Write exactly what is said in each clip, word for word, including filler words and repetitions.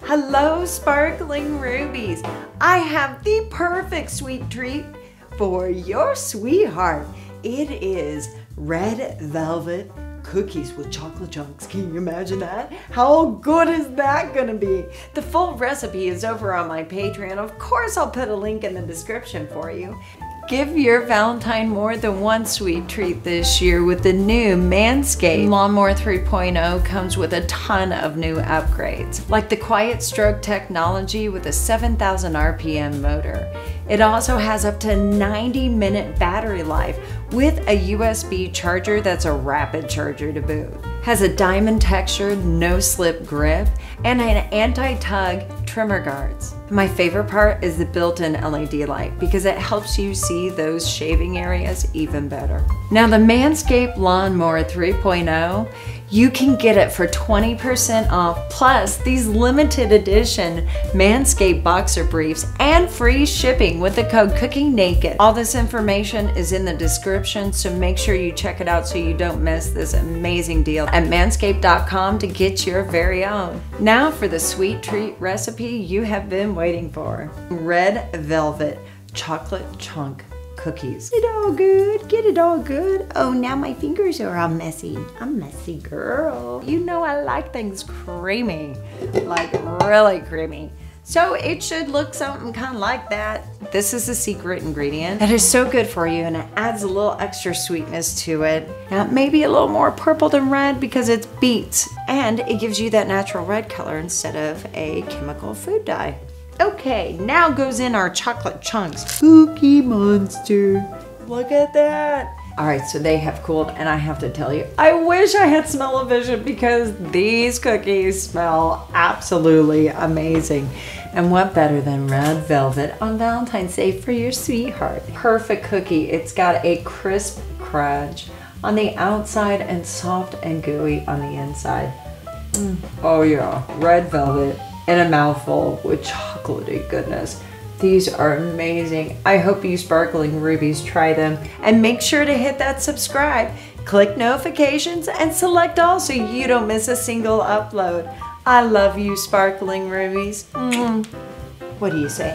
Hello, Sparkling Rubies. I have the perfect sweet treat for your sweetheart. It is red velvet cookies with chocolate chunks. Can you imagine that? How good is that gonna be? The full recipe is over on my Patreon. Of course, I'll put a link in the description for you. Give your Valentine more than one sweet treat this year with the new Manscaped Lawnmower three point oh. Comes with a ton of new upgrades, like the Quiet Stroke technology with a seven thousand R P M motor. It also has up to ninety minute battery life with a U S B charger that's a rapid charger to boot. Has a diamond textured no slip grip and an anti-tug trimmer guards. My favorite part is the built-in L E D light because it helps you see those shaving areas even better. Now the Manscaped Lawnmower three point oh, you can get it for twenty percent off plus these limited edition Manscaped boxer briefs and free shipping with the code COOKINGNAKED. All this information is in the description, so make sure you check it out so you don't miss this amazing deal at manscaped dot com to get your very own. Now for the sweet treat recipe you have been waiting for. Red velvet chocolate chunk cookies. Get it all good, get it all good. Oh, now my fingers are all messy. I'm a messy girl. You know I like things creamy, like really creamy. So it should look something kind of like that. This is the secret ingredient that is so good for you, and it adds a little extra sweetness to it. Now maybe a little more purple than red because it's beets, and it gives you that natural red color instead of a chemical food dye. Okay, now goes in our chocolate chunks. Cookie Monster. Look at that. All right, so they have cooled, and I have to tell you, I wish I had smell-o-vision because these cookies smell absolutely amazing. And what better than red velvet on Valentine's Day for your sweetheart? Perfect cookie. It's got a crisp crunch on the outside and soft and gooey on the inside. Mm. Oh yeah, red velvet in a mouthful with chocolatey goodness. These are amazing. I hope you Sparkling Rubies try them, and make sure to hit that subscribe, click notifications, and select all so you don't miss a single upload. I love you, Sparkling Rubies. Mm. What do you say?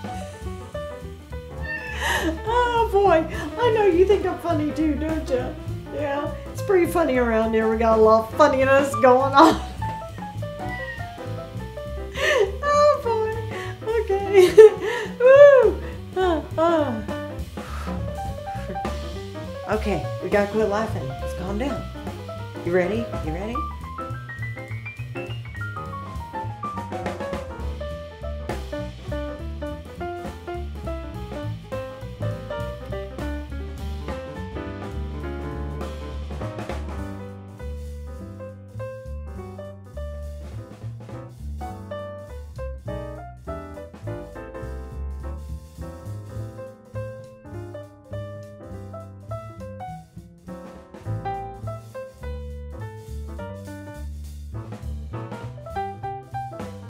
Oh boy, I know you think I'm funny too, don't you? Yeah, it's pretty funny around here. We got a lot of funniness going on. Oh boy, okay. Woo. Uh, uh. Okay, we gotta quit laughing. Let's calm down. You ready? You ready?